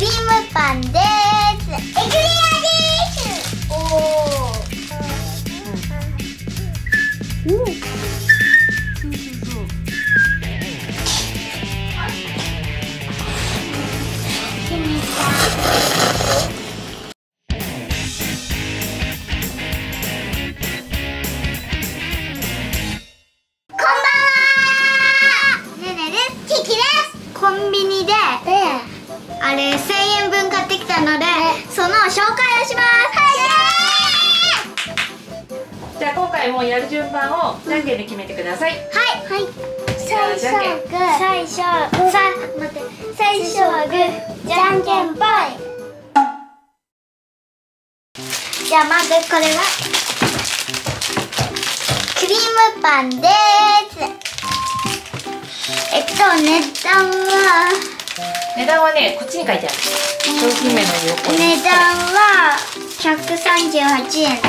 リームパンです。エクレアです。おお。コンビニであれ1000円分買ってきたので、その紹介をします。 じゃあ今回もやる順番をじゃんけんで決めてください。 はい。最初はグー、最初はグー、じゃんけんぽい。じゃあまずこれはクリームパンです。 値段はね、こっちに書いてある。商品名の横に。 値段は138円です。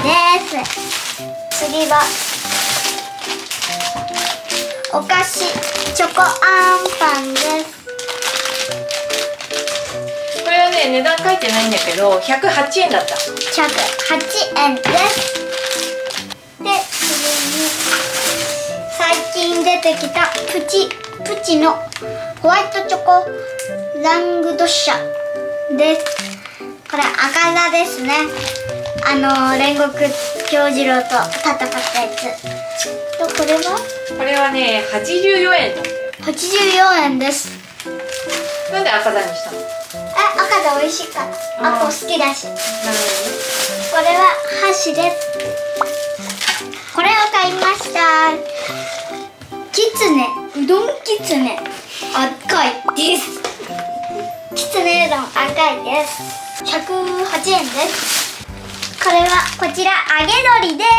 次はお菓子チョコあんパンです。 これはね、値段書いてないんだけど108円だった。 108円です。で、次に最近出てきたプチのホワイトチョコラングドシャです。これ赤座ですね。煉獄杏寿郎と戦ったやつ。これはね、84円だったよ。 84円です。 なんで赤座にしたの？ 赤座美味しいから。アポ好きだし。 なるこれは箸です。これを買いました。うどんきつね赤いです。きつねうどん赤いです。108円です。これはこちら揚げ鶏です。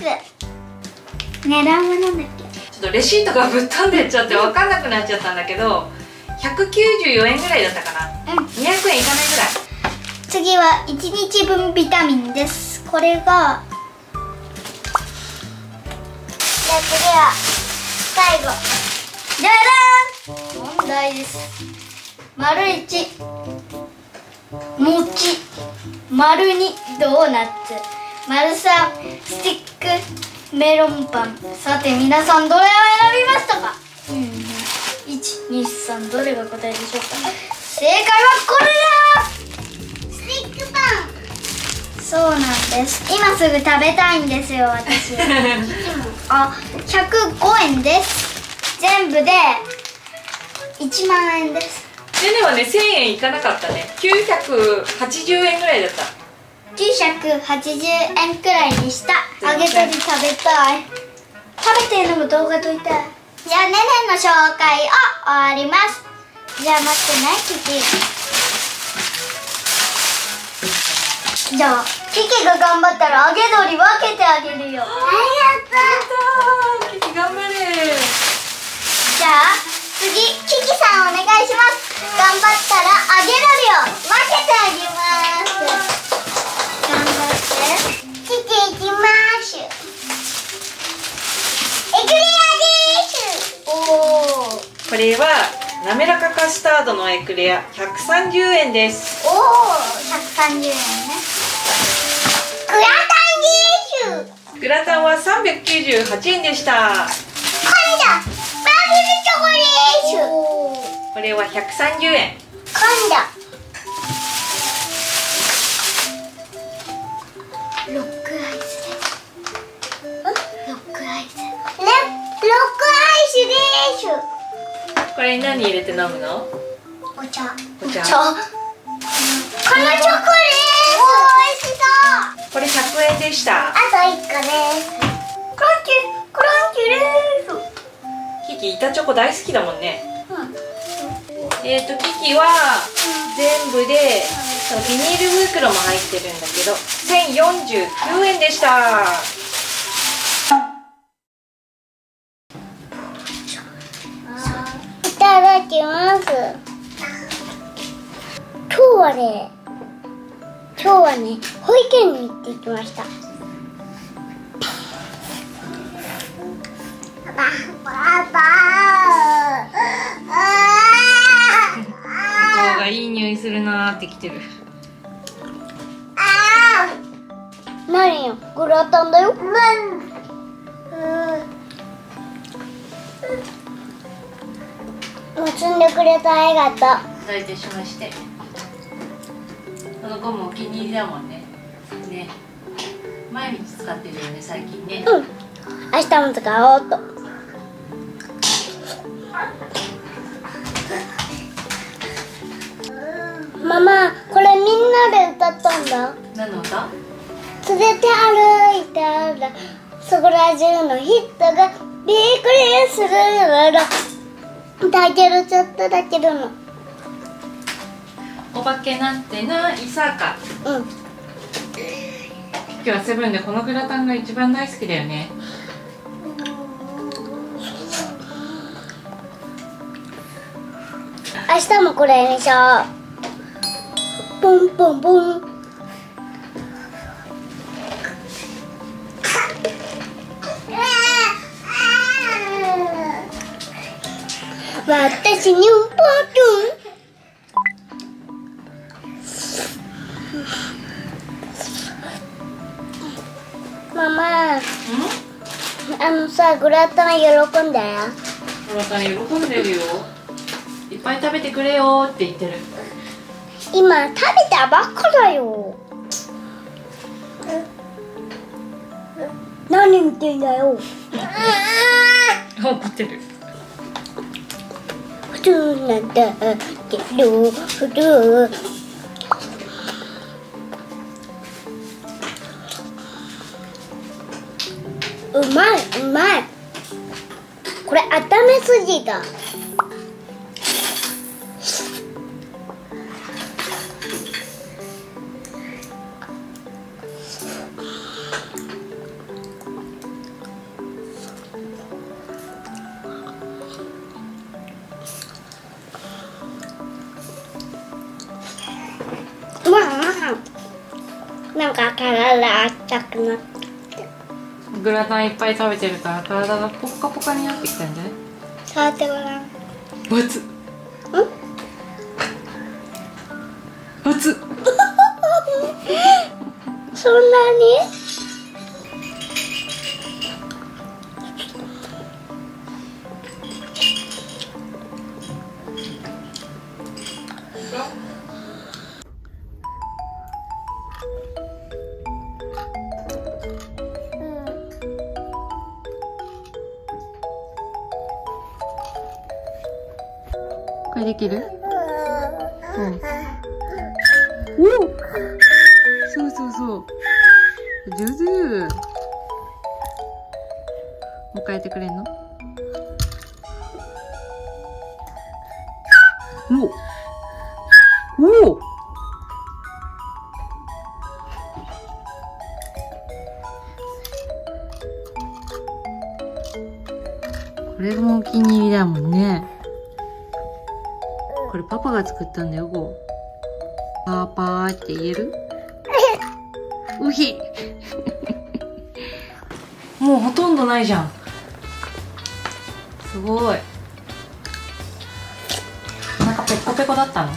値段はなんだっけ？ ちょっとレシートがぶっ飛んでっちゃって分かんなくなっちゃったんだけど、194円ぐらいだったかな。200円いかないぐらい。 次は1日分ビタミンです。これがじゃあ次は最後、じゃらーん、問題です。丸1餅、丸2ドーナツ、丸3スティックメロンパン。さて皆さんどれを選びましたか？1、2、3、どれが答えでしょうか？正解はこれだ！スティックパン。そうなんです。今すぐ食べたいんですよ、私。105円です。全部で1万円です。 でもね、1000円いかなかったね。980円ぐらいだった。 980円くらいでした。揚げたり食べたい。食べてるのも動画撮りたい。じゃあねねの紹介を終わります。じゃあ待ってね、キキ。じゃあキキが頑張ったら揚げ鶏分けてあげるよ。ありがとう。 キキ頑張れ。 じゃあ次キキさんお願いします。頑張ったら揚げ鶏を分けてあげます。頑張って。キキいきます。エクレアです。おお。 これは滑らかカスタードのエクレア130円です。 おお、130円ね。グラタンです。 グラタンは398円でした。 今度バブルチョコです。 これは130円。 今度ロックアイスです。ロックアイス。ロックアイスです。 これ何入れて飲むの？ お茶。 お茶。 このチョコです。美味しそう。 これ100円でした。 あと1個です。クランチです。 キキ板チョコ大好きだもんね。キキは全部でビニール袋も入ってるんだけど1049円でした。 いただきます。今日はね保育園に行ってきました。パパ方がいい匂いするなーってきてる。 何よ、グラタンだよ。結んでくれてありがとう。 どういたしまして。このゴムお気に入りだもんね。ね。毎日使ってるよね、最近ね。 うん。明日も使おうと。ママ、これみんなで歌ったんだ。 何の歌？ 連れて歩いたらそこら中の人がびっくりするの。だけどちょっとだけどの。 お化けなんてないさか。 うん。 今日はセブンでこのグラタンが一番大好きだよね。 明日もこれにしよう。ポンポンポン。私にポンポン。ママ、さ、グラタン喜んだよ。 グラタン喜んでるよ。いっぱい食べてくれよって言ってる。 今食べたばっかだよ。何見てんだよ。 怒ってる。 普通なんだけど普通。うまいうまい。これ温めすぎだ。なんか体熱くなって。 グラタンいっぱい食べてるから体がポッカポカになってきたんじゃない？ 触ってごらん。 熱っ。熱っ。 そんなに？ これできる？うん。お！そうそうそう。上手。もう一回やってくれんの？おお。これもお気に入りだもんね。これパパが作ったんだよ、こう。パーパーって言える？うひもうほとんどないじゃん。すごい。なんかペコペコだったの？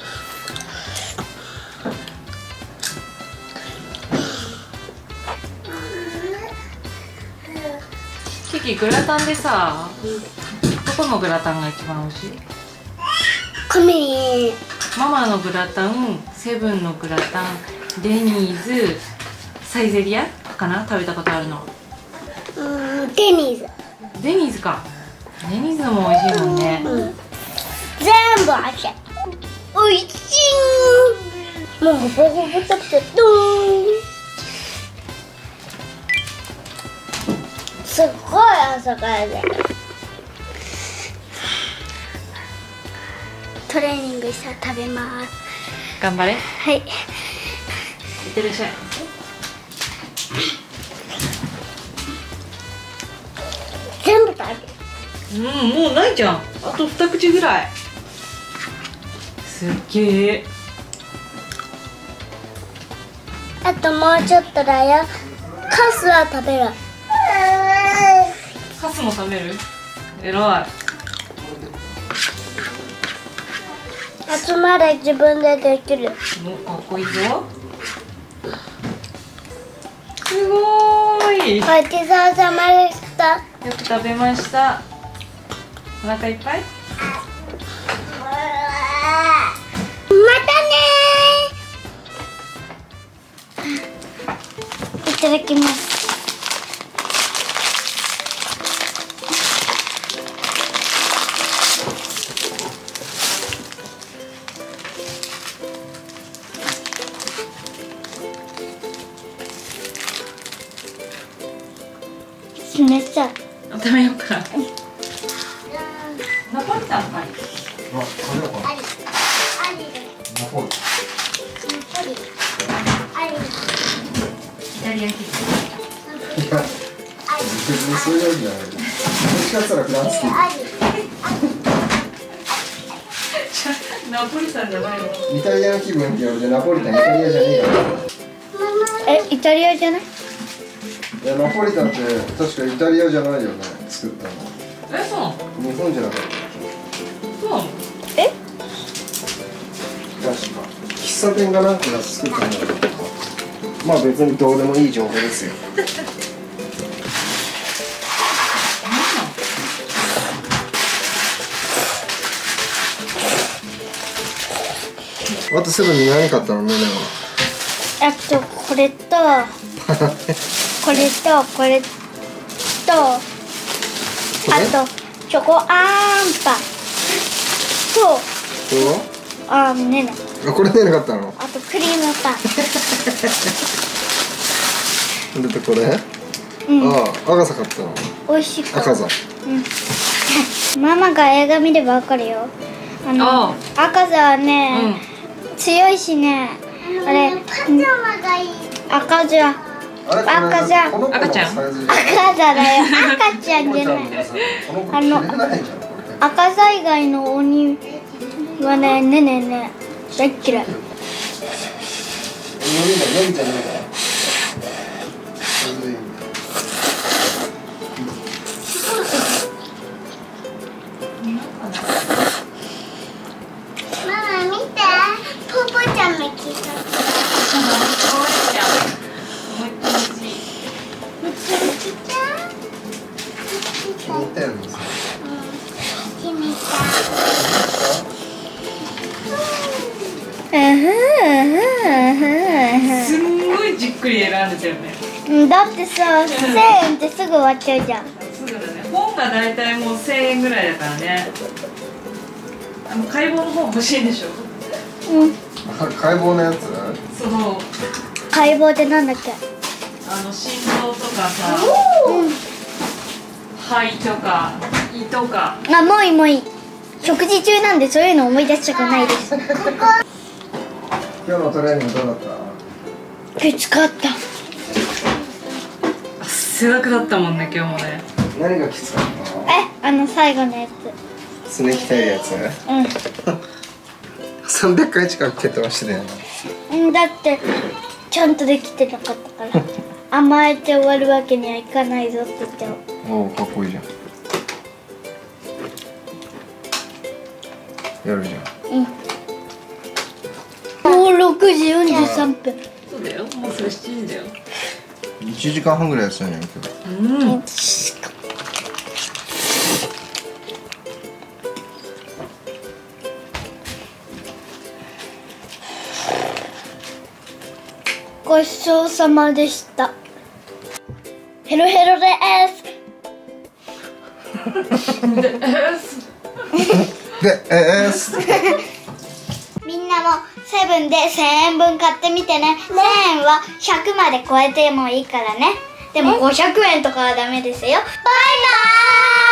キキ、グラタンでさ、どこのグラタンが一番美味しい？ママのグラタン、セブンのグラタン、デニーズ、サイゼリヤかな、食べたことあるの。 デニーズ。 デニーズか。デニーズのも美味しいもんね。 全部味。おいしい。もうほぼほぼ食べた。すっごい朝からで。トレーニングしたら食べます。 頑張れ。 はい。いいってらっしゃい。 全部食べる。 もうないじゃん。あと2口ぐらい。すっげえ。 あともうちょっとだよ。カスは食べる。 カスも食べる？えらい。 集まれ自分でできる。 かっこいいぞ。すごーい。 ごちそうさまでした。 よく食べました。お腹いっぱい？ またねー。いただきます。めっちゃ食べようか。ナポリタンかい。 あり。 イタリアンキッ別にそういうわけじゃない。どっちかって言ったらフランスナポリタンじゃないの。 イタリアの気分って言われてナポリタンイタリアじゃねえよ。 イタリアじゃない？ いやナポリタンって確かイタリアじゃないよね、作ったの。 そうなの？ 日本じゃなかった。 そうなの？ 確か喫茶店がなんかが作ったんだけど、まあ別にどうでもいい情報ですよ。あとセブンに何買ったのね、 これとこれとこれとあとチョコあんパンとねねこれねなかったの？ あとクリームパン。 だってこれ？赤さ買ったの？ 美味しかった。 赤さ。 ママが映画見ればわかるよ。赤さはね、強いしね。あれ赤じゃ赤じゃ赤ちゃんだよ。赤ちゃんじゃない。赤さ以外の鬼はね、ねねね大っ嫌い。ママ見て、ポポちゃんも来た。 すんごいじっくり選んでたよね。 だってさ、1000円ってすぐ終わっちゃうじゃん。 すぐだね。本がだいたいもう1000円ぐらいだからね。解剖の本欲しいでしょ。 解剖のやつ？ そう。 解剖ってなんだっけ？ 心臓とかさ、肺とか胃とか。 もういいもういい。食事中なんでそういうの思い出したくないです。 今日のトレーニングどうだった？ きつかった。 汗だくだったもんね今日もね。 何がきつかった？ 最後のやつ。 すね鍛えるやつ？300回近く蹴ってましたよね。 だってちゃんとできてなかったから甘えて終わるわけにはいかないぞって言っておお、かっこいいじゃん。やるじゃん。 もう6時43分。 そうだよ、もうそれ7時だよ。 1時間半ぐらいやってたんじゃん今日。 ごちそうさまでした。ヘロヘロですみんなもセブンで1000円分買ってみてね。1000円は100まで超えてもいいからね。でも500円とかはダメですよ。バイバーイ。